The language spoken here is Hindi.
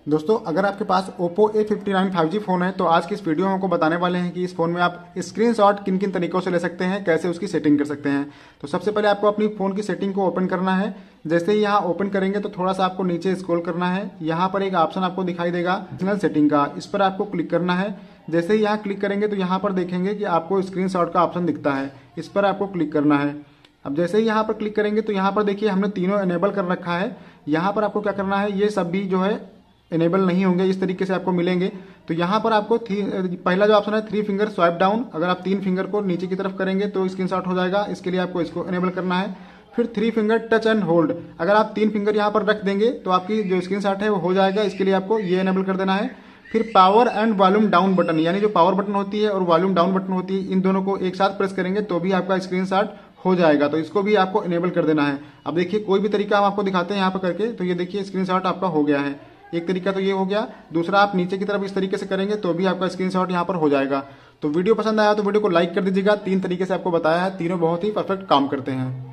दोस्तों अगर आपके पास Oppo A59 5G फ़ोन है तो आज की इस वीडियो में आपको बताने वाले हैं कि इस फ़ोन में आप स्क्रीनशॉट किन किन तरीकों से ले सकते हैं, कैसे उसकी सेटिंग कर सकते हैं। तो सबसे पहले आपको अपनी फ़ोन की सेटिंग को ओपन करना है। जैसे ही यहाँ ओपन करेंगे तो थोड़ा सा आपको नीचे स्क्रॉल करना है। यहाँ पर एक ऑप्शन आपको दिखाई देगा पर्सनल सेटिंग का, इस पर आपको क्लिक करना है। जैसे ही यहाँ क्लिक करेंगे तो यहाँ पर देखेंगे कि आपको स्क्रीनशॉट का ऑप्शन दिखता है, इस पर आपको क्लिक करना है। अब जैसे ही यहाँ पर क्लिक करेंगे तो यहाँ पर देखिए हमने तीनों इनेबल कर रखा है। यहाँ पर आपको क्या करना है, ये सब भी जो है इनेबल नहीं होंगे, इस तरीके से आपको मिलेंगे। तो यहाँ पर आपको पहला जो ऑप्शन है 3 फिंगर स्वाइप डाउन, अगर आप 3 फिंगर को नीचे की तरफ करेंगे तो स्क्रीनशॉट हो जाएगा। इसके लिए आपको इसको इनेबल करना है। फिर 3 फिंगर टच एंड होल्ड, अगर आप 3 फिंगर यहाँ पर रख देंगे तो आपकी जो स्क्रीनशॉट है वो हो जाएगा। इसके लिए आपको ये इनेबल कर देना है। फिर power and volume down button, यानी जो पावर बटन होती है और वॉल्यूम डाउन बटन होती है, इन दोनों को एक साथ प्रेस करेंगे तो भी आपका स्क्रीनशॉट हो जाएगा। तो इसको भी आपको इनेबल कर देना है। अब देखिए कोई भी तरीका हम आपको दिखाते हैं यहाँ पर करके, तो ये देखिए स्क्रीनशॉट आपका हो गया है। एक तरीका तो ये हो गया, दूसरा आप नीचे की तरफ इस तरीके से करेंगे तो भी आपका स्क्रीनशॉट यहाँ पर हो जाएगा। तो वीडियो पसंद आया तो वीडियो को लाइक कर दीजिएगा। 3 तरीके से आपको बताया है, तीनों बहुत ही परफेक्ट काम करते हैं।